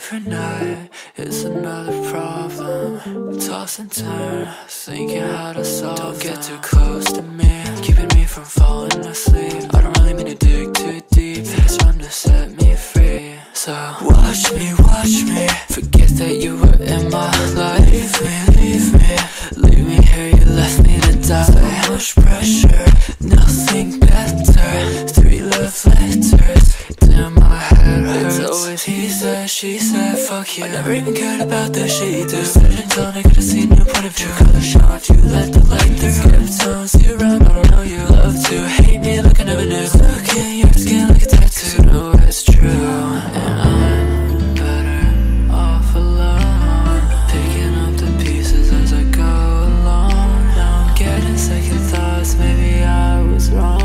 every night is another problem. Toss and turn, thinking how to solve. Don't get too close to me, keeping me from falling asleep. I don't really mean to dig too deep, it's time to set me free. So watch me, forget that you were in my life. Leave me here, you left me to die. So much pressure, nothing better. 3 love letters, damn my head hurts. It's always he said, she said, fuck you. I never even cared about the shit you do. Decisions on, I could've seen your point of view. Color shot, you let the light through. Skip tones, you around, I don't know you. Love to hate me like I never knew. Stuck in your skin like a tattoo. No, it's true, and I'm better off alone. Picking up the pieces as I go along. Now I'm getting second thoughts, maybe I was wrong.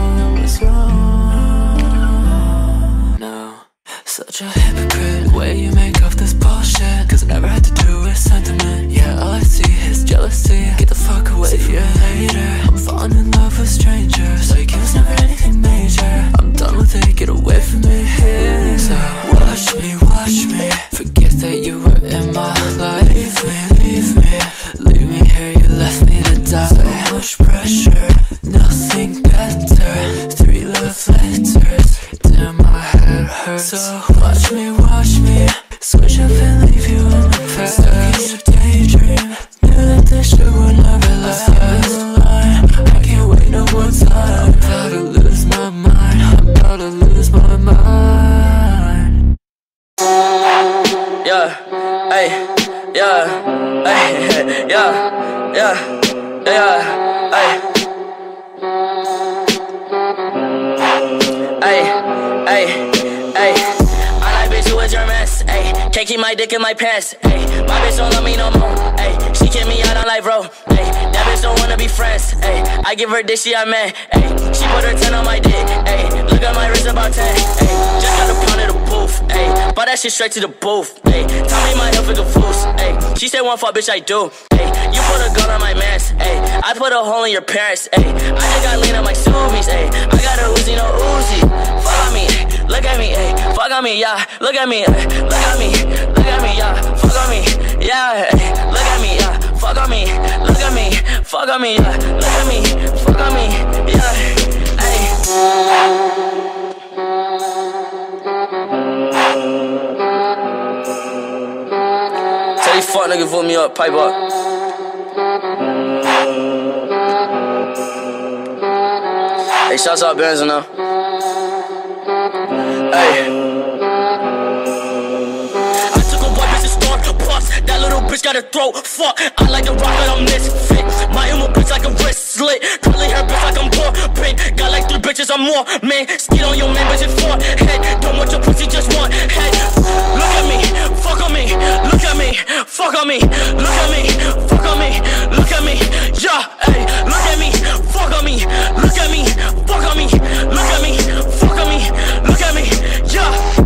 No, such a hypocrite way you make up this bullshit. Cause I never had to do with sentiment. Yeah, all I see is jealousy. Get the fuck away, see you later. I'm falling in love with strangers, like it was never anything major. I'm done with it, get away from me here. So watch me, forget that you were in my life. Leave me here, you left me to die. So much pressure, nothing better. 3 love letters, damn my head hurts. So watch me, switch up and leave you in the past. Stuck in your daydream, knew that this shit would never last. I can't wait no more time. I'm about to lose my mind, I'm about to lose my mind. Yeah, ay, yeah, ay, yeah, ay. I like bitch, you was your mess, ayy. Can't keep my dick in my pants, ayy. My bitch don't love me no more, ayy. She kick me out on live, bro, ayy. That bitch don't wanna be friends, ayy. I give her dick, she I man, ayy. She put her 10 on my dick, ayy. Look at my wrist about 10, ayy. Just got a pound of the booth, ayy. Bought that shit straight to the booth, ayy. Tell me my health is a fool, ayy. She said one fuck, bitch, I do, ayy. You put a gun on my mans, ayy. I put a hole in your parents, ayy. I just got lean on my Subies, ayy. I got a Uzi, no Uzi. Fuck on me, look at me, ayy. Fuck on me, yeah. Look at me, look at me, yeah. Fuck on me, yeah. Ay. Look at me, yeah. Fuck on me, look at me, fuck on me, yeah. Look at me, fuck on me, yeah. Ay. Tell these fuck niggas vote me up, pipe up. Hey, shouts out Benz now. Hey. I took a white bitch to start puffs. That little bitch got a throat. Fuck, I like the rock, but I'm misfit. My emo bitch like a wrist slit. Curly hair bitch like I'm poor. Pink, got like 3 bitches, I'm more. Man, steal on your man, bitch, it's 4 head. Don't want your pussy, just want head. Look at me, fuck on me. Look at me, fuck on me. Look at me, fuck on me. Look at me, yeah, hey. Look at me, fuck on me. Look at me, fuck on me. Look at me, fuck on me. Look at me, yeah.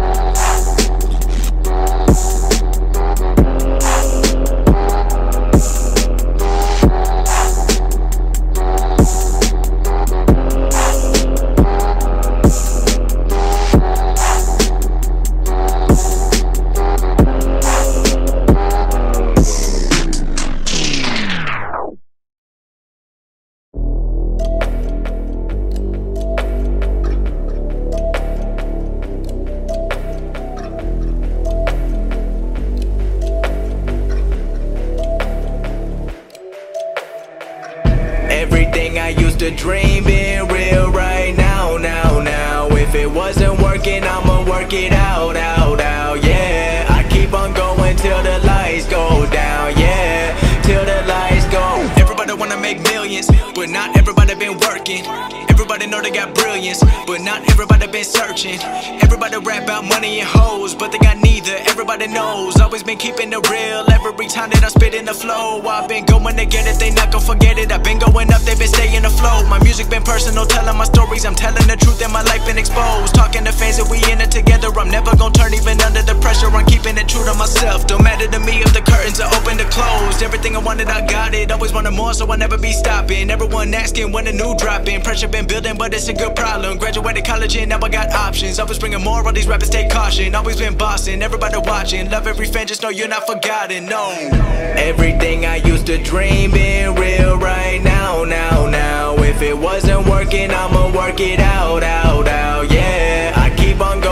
Everything I used to dream being real right now, now. If it wasn't working, I'ma work it out, yeah. I keep on going till the lights go down, yeah. Till the lights go. Everybody wanna make millions, but not everybody been working. Everybody know they got brilliance, but not everybody been searching. Everybody rap about money and hoes, but they got neither. Everybody knows, always been keeping it real. Every time that I spit in the flow, I've been going to get it, they not gon' forget it. I've been going up, they been staying afloat. My music music been personal, telling my stories. I'm telling the truth and my life been exposed. Talking to fans that we in it together. I'm never gonna turn even under the pressure. I'm keeping it true to myself. Don't matter to me if the curtains are open or closed. Everything I wanted, I got it. Always wanted more, so I'll never be stopping. Everyone asking when the new dropping. Pressure been building, but it's a good problem. Graduated college and now I got options. Always bringing more, all these rappers take caution. Always been bossing, everybody watching. Love every fan, just know you're not forgotten, no. Everything I used to dream being real right now, now. If it wasn't working, I'ma work it out, yeah. I keep on going